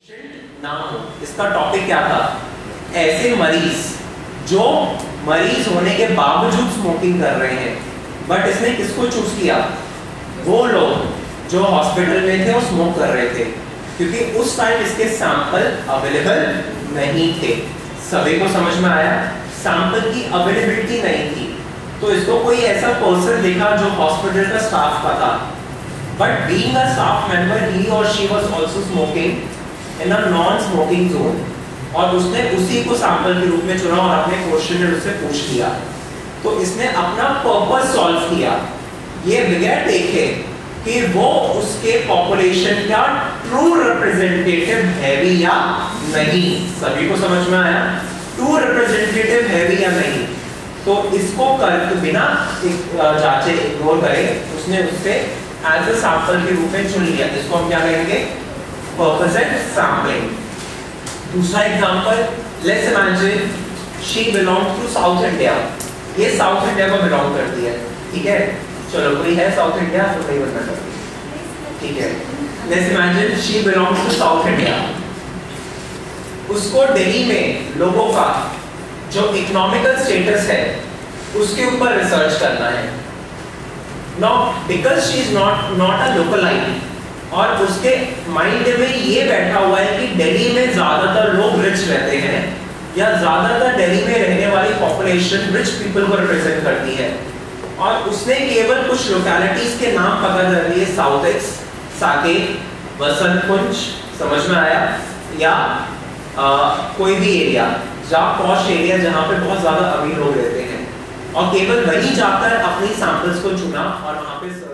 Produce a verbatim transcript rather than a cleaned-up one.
नाम हो, इसका टॉपिक क्या था? ऐसे मरीज जो मरीज होने के बावजूद स्मोकिंग कर रहे हैं, बट इसने किसको चूज किया? वो लोग जो हॉस्पिटल में थे और स्मोक कर रहे थे, क्योंकि उस टाइम इसके सैंपल अवेलेबल नहीं थे। सभी को समझ में आया? सैंपल की अवेलेबिलिटी नहीं थी, तो इसको कोई ऐसा पर्सन देखा जो हॉस्पिटल का स्टाफ का था, but being a staff member ही और she was also smoking in a non smoking zone, और उसने उसी को सैंपल के रूप में चुना और अपने क्वेश्चन उससे पूछ लिया। तो इसने अपना पर्पस सॉल्व किया, ये बगैर देखे कि वो उसके पॉपुलेशन का ट्रू रिप्रेजेंटेटिव है भी या नहीं। सभी को समझ में आया? ट्रू रिप्रेजेंटेटिव है भी या नहीं। तो इसको कर बिना जांचे इग्नोर करे उसने उससे एज अ सैंपल के रूप में चुन लिया। इसको हम क्या कहेंगे? Percent sampling. दूसरा example, let's imagine she belongs to south India. ये साउथ इंडिया को बिलोंग करती है, ठीक है? चलो, कोई है साउथ इंडिया तो नहीं बनना चाहिए, ठीक है? Let's imagine she belongs to south India. उसको दिल्ली में लोगों का जो इकोनॉमिकल स्टेटस है उसके ऊपर रिसर्च करना है। Not because she is not not a localite, और उसके माइंड में ये बैठा हुआ है कि दिल्ली में ज्यादातर लोग रिच रहते हैं, या ज्यादातर दिल्ली में रहने वाली पॉपुलेशन रिच पीपल को रिप्रेजेंट करती है, और उसने केवल कुछ लोकेलिटीज के नाम पता कर लिए, साउथ एक्स, साकेत, वसंत कुंज, समझ में आया? या आ, कोई भी एरिया जहाँ पॉश एरिया जहाँ पे बहुत ज्यादा अमीर लोग रहते हैं, और केवल वहीं जाकर अपनी सैंपल्स को चुना और वहाँ पे